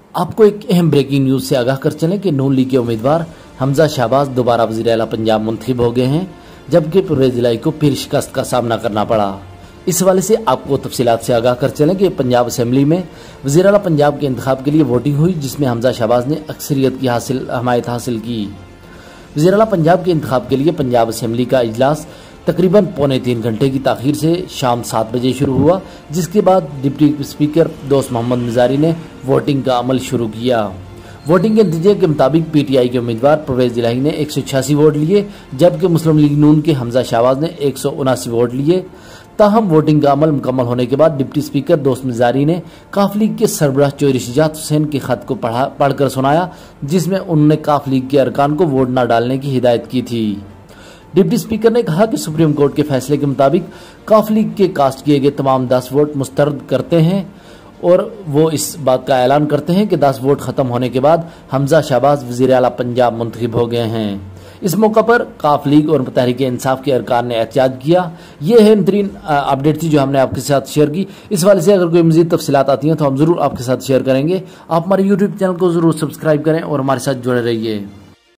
آپ کو ایک اہم بریکنگ نیوز سے آگاہ کر چلیں کہ نون لیگ کے امیدوار حمزہ شہباز دوبارہ وزیر اعلیٰ پنجاب منتخب ہو گئے ہیں، جبکہ پرویز الہی کو پھر شکست کا سامنا کرنا پڑا۔ اس حوالے سے آپ کو تفصیلات سے آگاہ کر چلیں کہ پنجاب اسمبلی میں وزیر اعلیٰ پنجاب کے انتخاب کے لیے ووٹنگ ہوئی، جس میں حمزہ شہباز نے اکثریت کی حمایت حاصل کی۔ وزیر اعلیٰ پنجاب کے انتخاب کے لیے پنجاب اسمبلی کا اجلاس تقریباً 3.25 گھنٹے کی تاخیر سے شام 7 بجے شروع ہوا، جس کے بعد ڈپٹی اسپیکر دوست محمد مزاری نے ووٹنگ کا عمل شروع کیا۔ ووٹنگ کے نتیجے کے مطابق پی ٹی آئی کے امیدوار پرویز الہی نے 186 ووٹ لیے، جبکہ مسلم لیگ نون کے حمزہ شہباز نے 179 ووٹ لیے۔ تاہم ووٹنگ کا عمل مکمل ہونے کے بعد ڈپٹی اسپیکر دوست مزاری نے کاف لیگ کے سربراہ چودھری شجاعت حسین کے خط کو پڑھ کر سنایا، جس میں انہوں نے کاف لیگ کے ارکان کو ووٹ نہ ڈالنے کی ہدایت کی تھی۔ ڈپٹی اسپیکر نے کہا کہ سپریم کورٹ کے فیصلے کے مطابق کاف لیگ کے کاسٹ کیے گئے تمام 10 ووٹ مسترد کرتے ہیں، اور وہ اس بات کا اعلان کرتے ہیں کہ 10 ووٹ ختم ہونے کے بعد حمزہ شہباز وزیر اعلیٰ پنجاب منتخب ہو گئے ہیں۔ اس موقع پر کاف لیگ اور تحریک انصاف کے ارکان نے احتجاج کیا۔ یہ اہم ترین اپڈیٹ تھی جو ہم نے آپ کے ساتھ شیئر کی۔ اس حوالے سے اگر کوئی مزید تفصیلات آتی ہیں تو ہم ضرور آپ کے ساتھ شیئر کریں گے۔ آپ ہمارے یوٹیوب چینل کو ضرور سبسکرائب کریں اور ہمارے ساتھ جڑے رہیے۔